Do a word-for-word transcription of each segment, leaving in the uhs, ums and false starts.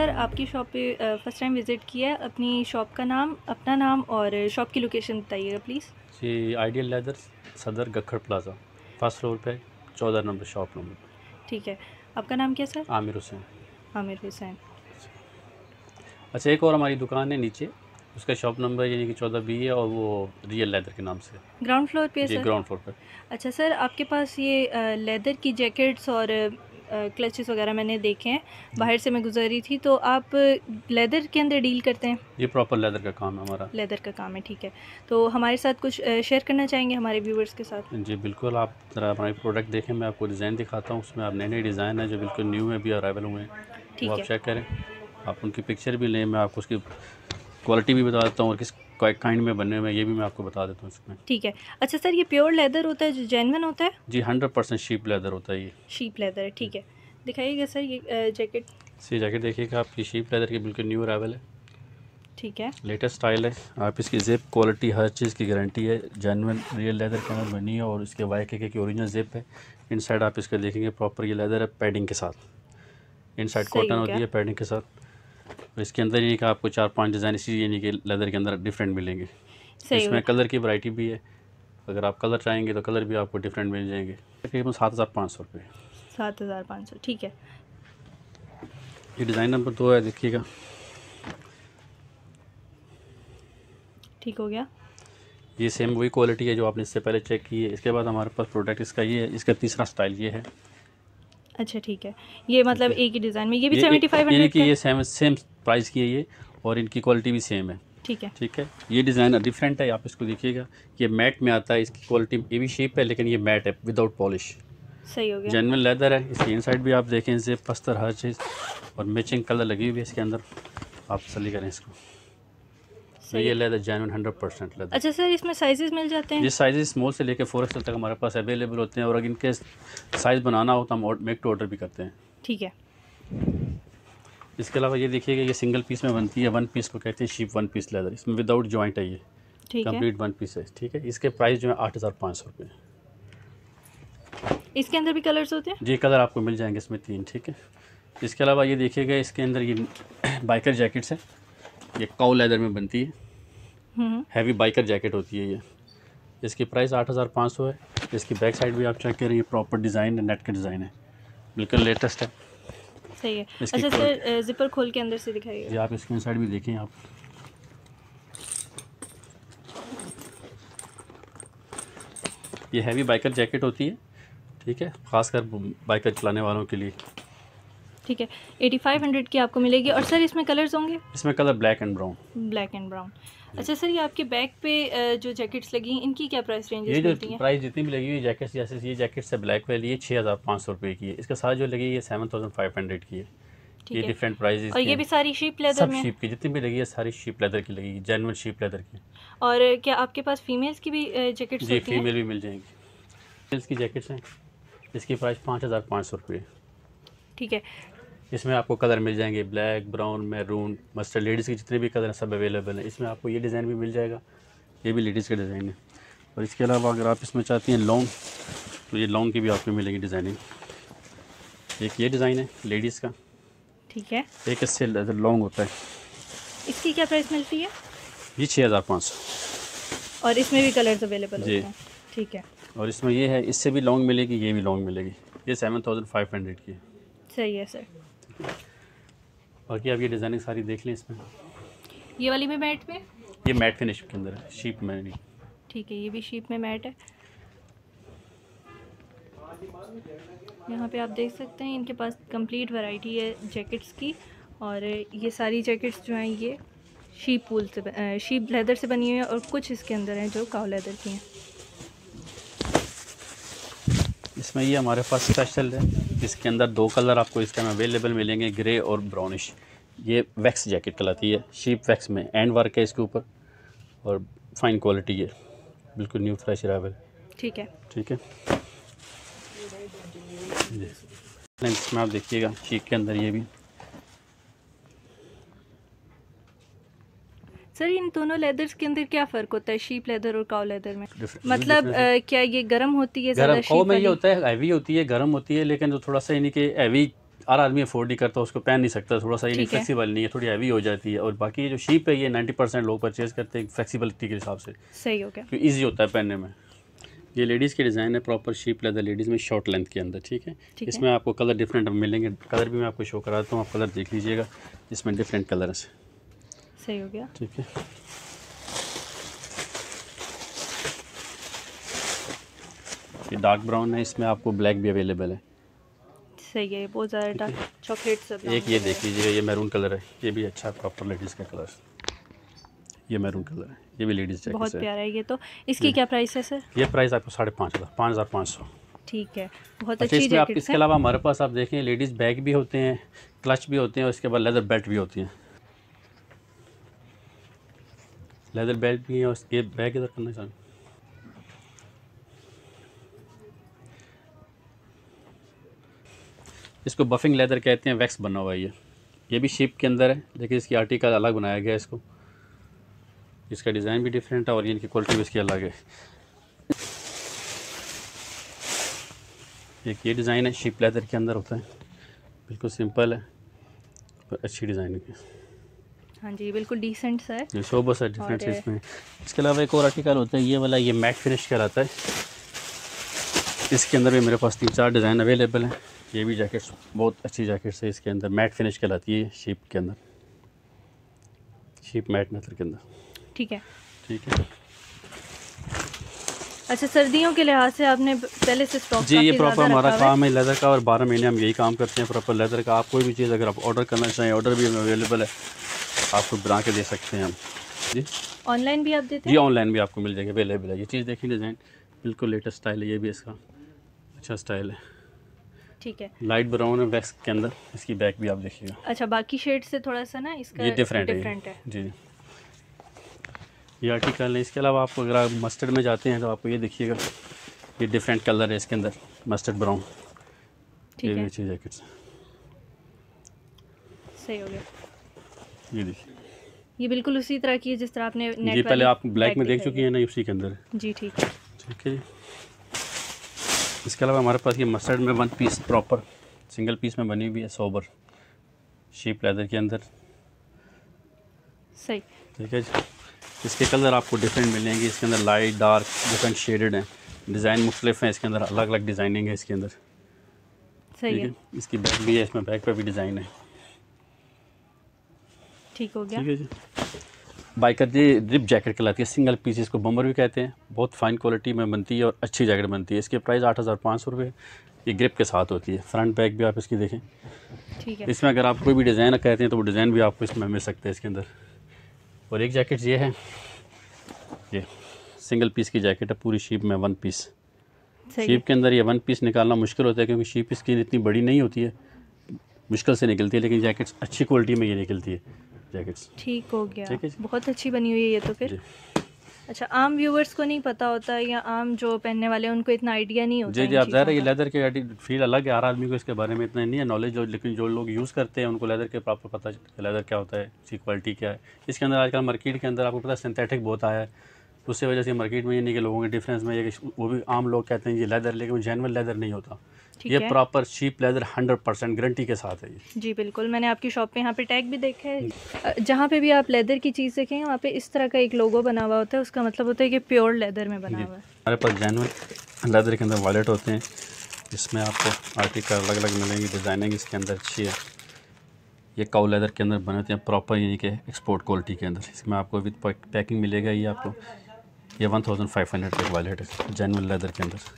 Sir आपकी shop पे first time visit किया है, अपनी शॉप का नाम, अपना नाम और शॉप की लोकेशन बताइएगा प्लीज़। जी, आइडियल लेदर्स, सदर गखड़ प्लाजा, फर्स्ट फ्लोर पे, चौदह नंबर शॉप नंबर। ठीक है, आपका नाम क्या सर? आमिर हुसैन। आमिर हुसैन। अच्छा, एक और हमारी दुकान है नीचे, उसका शॉप नंबर यानी कि चौदह बी है और वो रियल लेदर के नाम से। ग्राउंड फ्लोर पे है जी, सर? ग्राउंड फ्लोर पर। अच्छा सर, आपके पास ये लेदर की जैकेट्स और क्लचेस वगैरह मैंने देखे हैं, बाहर से मैं गुजरी थी, तो आप लेदर के अंदर डील करते हैं? ये प्रॉपर लेदर का काम है हमारा। लेदर का काम है, ठीक है। तो हमारे साथ कुछ शेयर करना चाहेंगे हमारे व्यूवर्स के साथ? जी बिल्कुल, आप ज़रा हमारे प्रोडक्ट देखें, मैं आपको डिज़ाइन दिखाता हूँ। उसमें आप नए नए डिज़ाइन है जो बिल्कुल न्यू है, भी अराइवल हुए हैं, वो ठीक आप है। चेक करें। आप उनकी पिक्चर भी लें, मैं आपको उसकी क्वालिटी भी बता देता हूँ और किस काइंड में बने हुए हैं ये भी मैं आपको बता देता हूँ इसमें। ठीक है। अच्छा सर, ये प्योर लेदर होता है जो जेन्युइन होता है? जी, हंड्रेड परसेंट शीप लेदर होता है ये। शीप लेदर है, ठीक है। दिखाइएगा सर ये जैकेट। सी जैकेट देखिएगा, आपकी शीप लेदर की बिल्कुल न्यू अराइवल है, ठीक है। लेटेस्ट स्टाइल है। आप इसकी जिप क्वालिटी हर चीज़ की गारंटी है, जेन्युइन रियल लेदर के अंदर बनी है और इसके वाई के की ओरिजिनल जिप है। इनसाइड आप इसका देखेंगे प्रॉपर ये लेदर है पैडिंग के साथ, इनसाइड सही कॉटन हो होती गया। है पैडिंग के साथ। और इसके अंदर यानी कि आपको चार पांच डिज़ाइन इसी यानी कि लेदर के अंदर डिफरेंट मिलेंगे। सही हो इसमें गया। कलर की वैरायटी भी है, अगर आप कलर चाहेंगे तो कलर भी आपको डिफरेंट मिल जाएंगे। तकरीबन सात हज़ार पाँच सौ रुपये। सात हज़ार पाँच सौ, ठीक है। ये डिज़ाइन नंबर दो है, देखिएगा। ठीक हो गया। ये सेम वही क्वालिटी है जो आपने इससे पहले चेक की है। इसके बाद हमारे पास प्रोडक्ट इसका ये है, इसका तीसरा स्टाइल ये है। अच्छा ठीक है, ये मतलब एक ही डिज़ाइन में, ये भी ये सेवेंटी फाइव यानी हंड्रेड कि का है? ये सेम सेम प्राइस की है ये, और इनकी क्वालिटी भी सेम है। ठीक है। ठीक है, ये डिज़ाइन डिफरेंट है, आप इसको देखिएगा। ये मैट में आता है, इसकी क्वालिटी ये भी शेप है लेकिन ये मैट है विदाउट पॉलिश। सही हो गया। जेन्युइन लेदर है। इसकी इनसाइड भी आप देखें, जिप पस्तर हर चीज़ और मैचिंग कलर लगी हुई है इसके अंदर, आप तसल्ली करें इसको। तो ये leather genuine hundred percent leather. अच्छा सर, इसमें साइजेस मिल जाते हैं? ये साइज़ स्मॉल से लेकर फोर एक्सल तक हमारे पास अवेलेबल होते हैं, और अगर इनके साइज़ बनाना हो तो हम मेक टू ऑर्डर भी करते हैं। ठीक है। इसके अलावा ये देखिएगा, ये सिंगल पीस में बनती है, वन पीस को कहते हैं शीप वन पीस लेदर। इसमें विदाउट जॉइंट है, ये ठीक है। कंप्लीट वन पीस है। ठीक है, इसके प्राइस जो है आठ हज़ार पाँच सौ रुपये। इसके अंदर भी कलर्स होते हैं? जी, कलर आपको मिल जाएंगे इसमें तीन। ठीक है, इसके अलावा ये देखिएगा, इसके अंदर ये बाइकर जैकेट्स है, ये काउ लेदर में बनती है, हैवी बाइकर जैकेट होती है ये। इसकी प्राइस आठ हज़ार पाँच सौ है। इसकी बैक साइड भी आप चेक करें, ये प्रॉपर डिज़ाइन है, नेट का डिज़ाइन है, बिल्कुल लेटेस्ट है। सही है। इसकी अच्छा सर, जिपर खोल के अंदर से दिखाइए। जी, आप इसके इनसाइड भी देखें आप। ये हैवी बाइकर जैकेट होती है, ठीक है, खासकर बाइकर चलाने वालों के लिए। ठीक है, एटी फाइव हंड्रेड की आपको मिलेगी। और सर इसमें कलर्स होंगे? इसमें colour black and brown. Black and brown. अच्छा सर, ये आपके बैक पे जो जैकेट्स लगी हैं, इनकी क्या प्राइस रेंजेस ये जो मिलती हैं? प्राइस जितनी भी लगी हुई जैकेट्स, जैसे ये जैकेट्स है ब्लैक वाली, ये छः हज़ार पाँच सौ रुपये की है। इसके साथ जो लगी है ये सेवन थाउजेंड फाइव हंड्रेड की है। ये डिफरेंट प्राइस। और ये भी सारी शीप लेदर सब में? शीप की जितनी भी लगी है सारी शीप लेदर की लगेगी, जेन्युइन शीप लेदर की। और क्या आपके पास फीमेल्स की भी जैकेट्स जी, होती हैं? फीमेल भी मिल जाएंगी। फीमेल्स की जैकेट्स हैं, इसकी प्राइस पाँच हज़ार पाँच सौ रुपये। ठीक है। इसमें आपको कलर मिल जाएंगे black, brown, maroon, mustard. Ladies के जितने भी कलर हैं सब अवेलेबल हैं। इसमें आपको ये डिज़ाइन भी मिल जाएगा, ये भी लेडीज़ का डिज़ाइन है। और इसके अलावा अगर आप इसमें चाहती हैं लॉन्ग, तो ये लॉन्ग की भी आपको मिलेगी डिज़ाइनिंग। एक ये डिज़ाइन है लेडीज़ का, ठीक है। एक इससे लॉन्ग होता है। इसकी क्या प्राइस मिलती है? ये छः हज़ार पाँच सौ। और इसमें भी कलर्स अवेलेबल होते जी। हैं? ठीक है। और इसमें ये है, इससे भी लॉन्ग मिलेगी, ये भी लॉन्ग मिलेगी। ये सेवन थाउजेंड फाइव हंड्रेड की है। सही है सर। बाकी आप ये डिज़ाइनिंग सारी देख लें इसमें। ये वाली भी मैट में? ये मैट फिनिश के अंदर है, शीप में नहीं। ठीक है, ये भी शीप में मैट है। यहाँ पे आप देख सकते हैं इनके पास कंप्लीट वैरायटी है जैकेट्स की। और ये सारी जैकेट्स जो हैं ये शीप वूल से, शीप लेदर से बनी हुई है, और कुछ इसके अंदर हैं जो काउ लेदर की हैं। इसमें ये हमारे पास स्पेशल है, इसके अंदर दो कलर आपको इस टाइम अवेलेबल मिलेंगे, ग्रे और ब्राउनिश। ये वैक्स जैकेट कहलाती है, शीप वैक्स में एंड वर्क है इसके ऊपर, और फाइन क्वालिटी है, बिल्कुल न्यू फ्रेश अवेलेबल। ठीक है। ठीक है, इसमें आप देखिएगा शीप के अंदर ये भी। सर इन दोनों लेदर्स के अंदर क्या फ़र्क होता है, शीप लेदर और काउ लेदर में? मतलब आ, क्या ये गर्म होती है? गर्म ज़्यादा काउ शीप में ये वाली? होता है हैवी होती है, गर्म होती है, लेकिन जो थोड़ा सा यानी कि हैवी हर आदमी अफोर्ड नहीं करता, उसको पहन नहीं सकता, थोड़ा सा ये फ्लेक्सिबल नहीं है, थोड़ी हैवी हो जाती है। और बाकी ये जो शीप है ये नाइन्टी परसेंट लोग परचेज़ करते हैं फ्लेक्सिबिलिटी के हिसाब से। सही हो गया, तो ईजी होता है पहनने में। ये लेडीज़ के डिज़ाइन है, प्रॉपर शीप लेदर लेडीज़ में शॉर्ट लेंथ के अंदर, ठीक है। इसमें आपको कलर डिफरेंट मिलेंगे, कलर भी मैं आपको शो कराता हूँ, आप कलर देख लीजिएगा, इसमें डिफरेंट कलर है। सही हो गया, ठीक है। ये डार्क ब्राउन है, इसमें आपको ब्लैक भी अवेलेबल है। सही है, बहुत ज़्यादा डार्क चॉकलेट सब। एक ये देख लीजिएगा, ये मैरून कलर है, ये भी अच्छा है, प्रॉपर लेडीज़ का कलर। ये मैरून कलर है, ये भी लेडीज़ जैकेट बहुत है, प्यारा है ये तो। इसकी क्या प्राइस है सर? ये प्राइस आपको साढ़े पाँच हज़ार पाँच हज़ार पाँच सौ। ठीक है, बहुत अच्छा, अच्छी इसमें आप जैकेट इसके है। अलावा हमारे पास आप देखें लेडीज़ बैग भी होते हैं, क्लच भी होते हैं, और इसके बाद लेदर बेल्ट भी होती हैं। लेदर बेल्ट भी है, और ये बैग इधर करना चाहिए। इसको बफिंग लेदर कहते हैं, वैक्स बना हुआ है ये ये भी शिप के अंदर है, लेकिन इसकी आर्टिकल अलग बनाया गया है इसको। इसका डिज़ाइन भी डिफरेंट है और इनकी क्वालिटी भी इसकी अलग है। एक ये डिज़ाइन है, शिप लेदर के अंदर होता है, बिल्कुल सिंपल है और अच्छी डिज़ाइन है। हाँ जी, बिल्कुल डिसेंट सा है, ये शोबा सा डिफरेंट है इसमें। इसके अलावा एक और आर्टिकल होता है ये वाला, ये मैट फिनिश कहलाता है। इसके अंदर भी मेरे पास तीन चार डिज़ाइन अवेलेबल हैं। ये भी जैकेट्स बहुत अच्छी जैकेट्स है, इसके अंदर मैट फिनिश कहलाती है, शिप के अंदर, शिप मैट लेदर के अंदर। ठीक है, ठीक है। अच्छा, सर्दियों के लिहाज से आपने पहले से स्टॉक? जी, ये प्रॉपर हमारा काम है लेदर का, और बारह महीने हम यही काम करते हैं प्रॉपर लेदर का। आप कोई भी चीज़ अगर आप ऑर्डर करना चाहें, ऑर्डर भी अवेलेबल है, आपको बना के दे सकते हैं हम। जी, ऑनलाइन भी आप देते जी, हैं? ऑनलाइन भी आपको मिल जाएगा, अवेलेबल है। ये चीज़ देखिए, डिज़ाइन बिल्कुल लेटेस्ट स्टाइल है, ये भी इसका अच्छा स्टाइल है। ठीक है, लाइट ब्राउन है वैक्स के अंदर, इसकी बैक भी आप देखिएगा। अच्छा, बाकी शेड से थोड़ा सा ना इसका ये डिफरेंट है, डिफरेंट है। जी। ये आर्टिकल है। इसके अलावा आपको अगर आप मस्टर्ड में जाते हैं तो आपको ये देखिएगा, ये डिफरेंट कलर है इसके अंदर, मस्टर्ड ब्राउन। ठीक ये भी है, अच्छी जैकेट्स, सही हो गया। ये देखिए, ये बिल्कुल उसी तरह की है जिस तरह आपने नेट जी पहले वाली आप ब्लैक में बैग देख चुकी हैं ना, उसी के अंदर है। जी, ठीक है। ठीक है जी। इसके अलावा हमारे पास ये मस्टर्ड में one piece proper single piece में बनी हुई है, सोबर शीप लेदर के अंदर। सही, ठीक है जी। इसके कलर आपको डिफरेंट मिलेंगे, इसके अंदर लाइट डार्क डिफरेंट शेडेड हैं, डिज़ाइन मुख्तलिफ हैं, इसके अंदर अलग अलग डिज़ाइनिंग है इसके अंदर। सही ठीक है, है। इसकी बैक भी है, इसमें बैक पे भी डिज़ाइन है। ठीक हो गया। ठीक है जी। बाइकर जी रिप जैकेट कहलाती है, सिंगल पीस, इसको बम्बर भी कहते हैं, बहुत फाइन क्वालिटी में बनती है और अच्छी जैकेट बनती है। इसके प्राइस आठ हज़ार पाँच सौ रुपये, ये ग्रिप के साथ होती है। फ्रंट बैक भी आप इसकी देखें, ठीक है, इसमें अगर आप कोई भी डिज़ाइन कहते हैं तो वो डिज़ाइन भी आपको इसमें मिल सकते हैं इसके अंदर। और एक जैकेट ये है, ये सिंगल पीस की जैकेट है, पूरी शीप में वन पीस। सही शीप के अंदर ये वन पीस निकालना मुश्किल होता है क्योंकि शीप इसकी इतनी बड़ी नहीं होती है, मुश्किल से निकलती है, लेकिन जैकेट्स अच्छी क्वालिटी में ये निकलती है जैकेट्स। ठीक हो गया, ठीक है जी। बहुत अच्छी बनी हुई है ये तो फिर। जी अच्छा, आम व्यूवर्स को नहीं पता होता, या आम जो पहनने वाले हैं उनको इतना आइडिया नहीं होता जी जी इन आप ज़ाहिर है, ये चीज़ों का। लेदर के फील अलग है, हर आदमी को इसके बारे में इतना नहीं है नॉलेज, लेकिन जो लोग यूज़ करते हैं उनको लेदर के प्रॉपर पता है लेदर क्या होता है, इसकी क्वालिटी क्या है। इसके अंदर आजकल मार्केट के अंदर आपको पता है सिंथेटिक बहुत आया है, उससे वजह से मार्केट में ये नहीं कि लोगों के डिफरेंस में ये कि वो भी आम लोग कहते हैं ये लेदर, लेकिन वो जेन्युइन लेदर नहीं होता। ठीक ये है। Proper sheep leather hundred percent guarantee के साथ है ये। जी बिल्कुल, मैंने आपकी शॉप पे यहाँ पे टैग भी देखा है। अ, जहाँ पे भी आप लेदर की चीज़ देखेंगे वहाँ पे इस तरह का एक लोगो बना हुआ होता है, उसका मतलब होता है कि प्योर लेदर में बना हुआ है। हमारे पास जेन्युइन लेदर के अंदर वॉलेट होते हैं, इसमें आपको आर्टिकल अलग अलग मिलेंगे, डिज़ाइनिंग इसके अंदर अच्छी है। ये काउ लेदर के अंदर बने होते हैं प्रॉपर, यानी कि एक्सपोर्ट क्वालिटी के अंदर। इसमें आपको विद पैकिंग मिलेगा, ये आपको ये वन थाउजेंड फाइव हंड्रेड का वॉलेट है जेन्युइन लेदर के अंदर।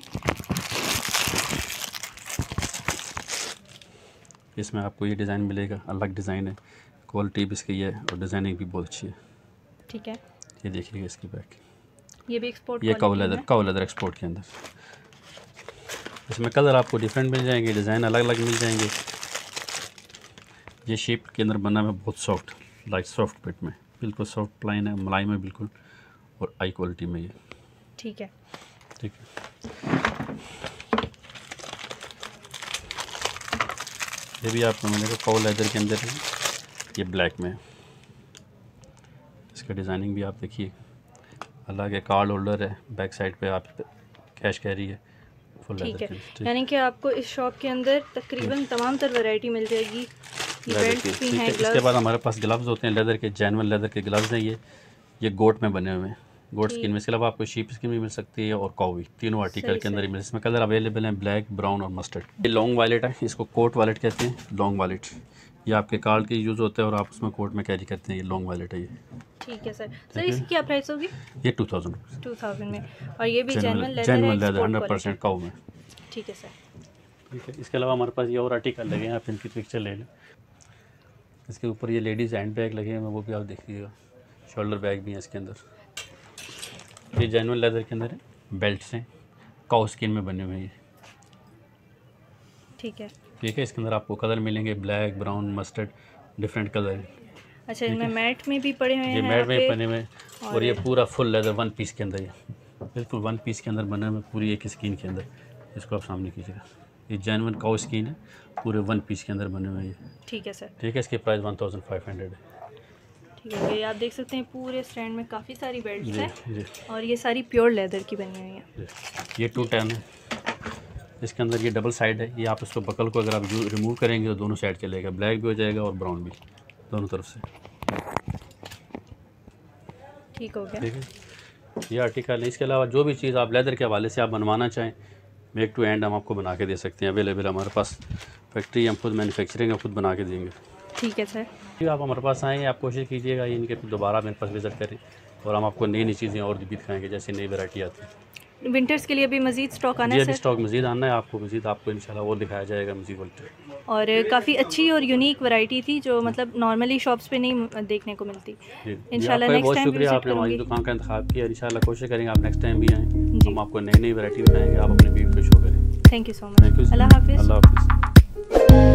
इसमें आपको ये डिज़ाइन मिलेगा, अलग डिज़ाइन है, क्वालिटी भी इसकी है और डिज़ाइनिंग भी बहुत अच्छी है। ठीक है, ये देखिएगा इसकी बैक, ये भी एक्सपोर्ट ये cow leather cow leather export के अंदर। इसमें कलर आपको डिफरेंट मिल जाएंगे, डिज़ाइन अलग अलग मिल जाएंगे। ये शेप के अंदर बना है बहुत सॉफ्ट, लाइक सॉफ्ट पिट में, बिल्कुल सॉफ्ट प्लाइन है, मलाई में बिल्कुल, और हाई क्वालिटी में ये। ठीक है, ठीक है। ये भी आपको मिलेगा काउ लेदर के अंदर है, ये ब्लैक में है। इसका डिज़ाइनिंग भी आप देखिए अलग है, कार्ड होल्डर है, बैक साइड पे आप कैश कैरी है, फुल ठीक लेदर है, के। यानी कि आपको इस शॉप के अंदर तकरीबन तमाम तर वैरायटी मिल जाएगी। ये लेदर बेल्ट की, भी ठीक हैं, है। इसके ग्लव्स। बाद हमारे पास ग्लव्स होते हैं लेदर के, जेन्युइन लेदर के ग्लव्स हैं ये ये गोट में बने हुए हैं, गोट स्किन में। इसके अलावा आपको शीप स्किन भी मिल सकती है और काऊ भी, तीनों आर्टिकल सही के अंदर ही सही। मिल। इसमें कलर अवेलेबल हैं ब्लैक, ब्राउन और मस्टर्ड। ये लॉन्ग वालेट है, इसको कोट वालेट कहते हैं। लॉन्ग वालेट ये आपके कार्ड के यूज़ होता है और आप उसमें कोट में कैरी करते हैं। ये लॉन्ग वालेट है ये। ठीक है सर। सर इसकी क्या प्राइस होगी? ये टू थाउजेंड टू थाउजेंड में, और ये भी जेन्युइन लेदर है, genuine leather export hundred percent cow में। क्वालिटी। ठीक है सर। ठीक है। इसके अलावा हमारे पास ये और आर्टिकल लगे हैं, आप इनकी पिक्चर ले लें। इसके ऊपर ये लेडीज़ हैंड बैग लगे हैं, वो भी आप देखिएगा। शोल्डर बैग भी है इसके अंदर। ये जेन्युइन लेदर के अंदर है, बेल्ट्स हैं, काऊ स्किन में बने हुए हैं ये। ठीक है। ठीक है। इसके अंदर आपको कलर मिलेंगे black, brown, mustard, different colour हैं। अच्छा, इनमें मैट में भी पड़े हुए हैं ये यहाँ मैट में पे। बने हुए हैं और ये पूरा फुल लेदर वन पीस के अंदर, ये बिल्कुल वन पीस के अंदर बने हुए, पूरी एक स्किन के अंदर। इसको आप सामने कीजिएगा, ये जेन्युइन काऊ स्किन है, पूरे वन पीस के अंदर बने हुए हैं ये। ठीक है सर। ठीक है। इसकी price one thousand five hundred है। ठीक है, ये आप देख सकते हैं पूरे स्टैंड में काफ़ी सारी बेल्ट्स जी हैं जी और ये सारी प्योर लेदर की बनी हुई हैं। जी। ये टू टेन है, इसके अंदर ये डबल साइड है। ये आप इसको बकल को अगर आप रिमूव करेंगे तो दोनों साइड चलेगा, ब्लैक भी हो जाएगा और ब्राउन भी, दोनों तरफ से। ठीक हो गया। ठीक है। ये आर्टिकल है। इसके अलावा जो भी चीज़ आप लेदर के हवाले से आप बनवाना चाहें, मेक टू एंड हम आपको बना के दे सकते हैं। अवेलेबल हमारे पास फैक्ट्री, हम खुद मैन्युफैक्चरिंग हम खुद बना के देंगे। ठीक है सर। फिर आप हमारे पास आएँ, आप कोशिश कीजिएगा इनके दोबारा मेरे पास विज़िट करें और हम आपको नई नई चीज़ें और भी दिखाएंगे, जैसे नई वैरायटी आती है। विंटर्स के लिए भी मज़ीद स्टॉक आना जी है अभी सर? स्टॉक मज़ीद आना है आपको, मज़ीद आपको इंशाल्लाह और दिखाया जाएगा मज़ीद वक्त। और काफ़ी अच्छी और यूनिक वैरायटी थी जो मतलब नॉर्मली शॉप्स पे नहीं देखने को मिलती। इंशाल्लाह नेक्स्ट बहुत टाइम शुक्रिया, विजिट आपने हमारी करूंगी। दुकान का इंतखाब किया। इंशाल्लाह कोशिश करेंगे आप नेक्स्ट टाइम भी आएँ, जी। हम आपको नई नई वैरायटी दिखाएंगे, आप अपने बीवी को शो करें। Thank you so much. Thank you. अल्लाह हाफिज़। अल्लाह हाफिज़।